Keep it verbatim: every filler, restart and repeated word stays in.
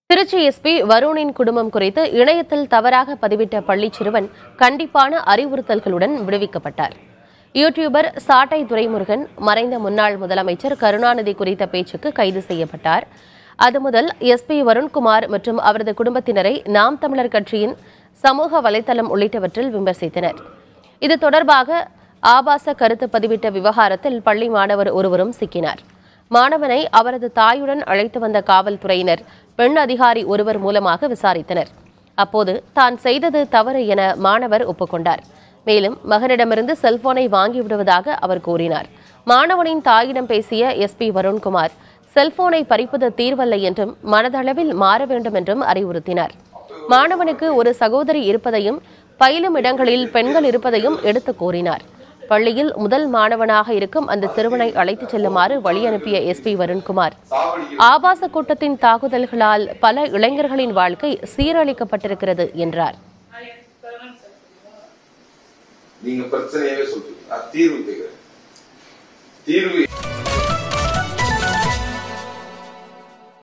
Trichy SP வருணின் குடும்பம் குறித்து இணையத்தில் தவறாக பதிவிட்ட பள்ளி சிறுவன் கண்டிப்பான அறிவுறுத்தல்களுடன் விடுவிக்கப்பட்டார். யூடியூபர் சாட்டை துரைமுருகன் மறைந்த முன்னாள் முதலமைச்சர் கருணாநிதி குறித்த பேச்சுக்கு கைது செய்யப்பட்டார். அது முதல் எஸ்பி வருண்குமார் மற்றும் அவரது குடும்பத்தினரை நாம் தமிழர் கட்சியின் சமூக வலைதளம் உள்ளிட்டவற்றில் விமர்சித்தனர். இது தொடர்பாக ஆபாச கருத்து பதிவிட்ட விவகாரத்தில் பள்ளி மாணவர் ஒருவரும் சிக்கினார். மாணவனை அவரது தாயுடன் அழைத்து வந்த காவல்துறையினர் பெண் அதிகாரி ஒருவர் மூலமாக விசாரித்தனர். அப்போது தான் செய்தது தவறு என மாணவர் ஒப்புக்கொண்டார். மேலும் மகனிடமிருந்து செல்போனை வாங்கிவிடுவதாக அவர் கூறினார். மாணவனின் தாயிடம் பேசிய எஸ்பி வருண்குமார் செல்போனை பறிப்பது தீர்வல்ல என்றும் மனதளவில் மாற வேண்டும் என்றும் அறிவுறுத்தினார். மாணவனுக்கு ஒரு சகோதரி இருப்பதையும் பயிலும் இடங்களில் பெண்கள் இருப்பதையும் எடுத்து கூறினார். பள்ளியில் முதல் மாணவனாக இருக்கும் அந்த சிறுவனை அழைத்துச் செல்லுமாறு வழி அனுப்பிய எஸ்பி வருண்குமார் ஆபாச கூட்டத்தின் தாக்குதல்களால் பல இளைஞர்களின் வாழ்க்கை சீரழிக்கப்பட்டிருக்கிறது என்றார். நீங்க பிரச்சனையவே சொல்றீங்க, தீர்வு கேட்கிறேன். தீர்வு